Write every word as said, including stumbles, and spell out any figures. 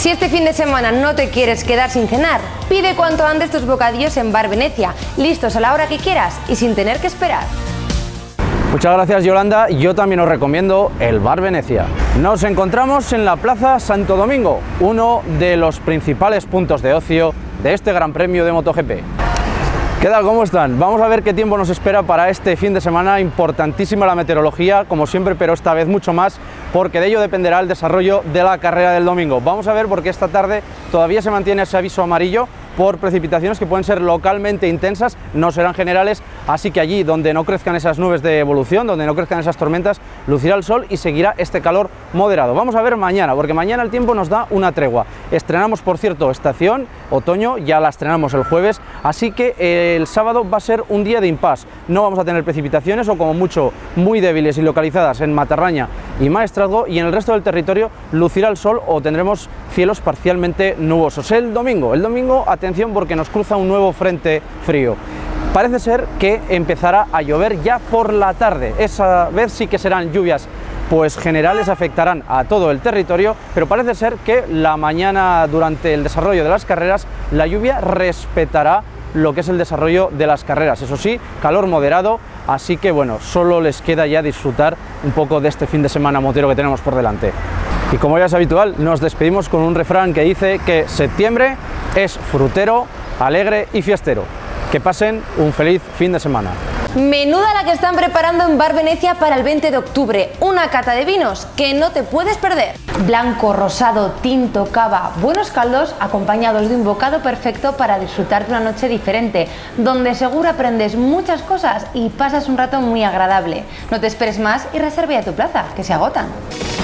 Si este fin de semana no te quieres quedar sin cenar, pide cuanto antes tus bocadillos en Bar Venecia, listos a la hora que quieras y sin tener que esperar. Muchas gracias, Yolanda. Yo también os recomiendo el Bar Venecia. Nos encontramos en la Plaza Santo Domingo, uno de los principales puntos de ocio de este Gran Premio de MotoGP. ¿Qué tal? ¿Cómo están? Vamos a ver qué tiempo nos espera para este fin de semana. Importantísima la meteorología, como siempre, pero esta vez mucho más, porque de ello dependerá el desarrollo de la carrera del domingo. Vamos a ver porque esta tarde todavía se mantiene ese aviso amarillo por precipitaciones que pueden ser localmente intensas, no serán generales, así que allí donde no crezcan esas nubes de evolución, donde no crezcan esas tormentas, lucirá el sol y seguirá este calor moderado. Vamos a ver mañana, porque mañana el tiempo nos da una tregua. Estrenamos, por cierto, estación, otoño, ya la estrenamos el jueves, así que el sábado va a ser un día de impasse. No vamos a tener precipitaciones o como mucho muy débiles y localizadas en Matarraña y Maestrazgo, y en el resto del territorio lucirá el sol o tendremos cielos parcialmente nubosos. El domingo, el domingo, atención porque nos cruza un nuevo frente frío. Parece ser que empezará a llover ya por la tarde. Esa vez sí que serán lluvias pues generales, afectarán a todo el territorio, pero parece ser que la mañana, durante el desarrollo de las carreras, la lluvia respetará lo que es el desarrollo de las carreras. Eso sí, calor moderado, así que bueno, solo les queda ya disfrutar un poco de este fin de semana motero que tenemos por delante. Y como ya es habitual, nos despedimos con un refrán que dice que septiembre es frutero, alegre y fiestero. Que pasen un feliz fin de semana. Menuda la que están preparando en Bar Venecia para el veinte de octubre, una cata de vinos que no te puedes perder. Blanco, rosado, tinto, cava, buenos caldos acompañados de un bocado perfecto para disfrutar de una noche diferente, donde seguro aprendes muchas cosas y pasas un rato muy agradable. No te esperes más y reserva ya tu plaza, que se agotan.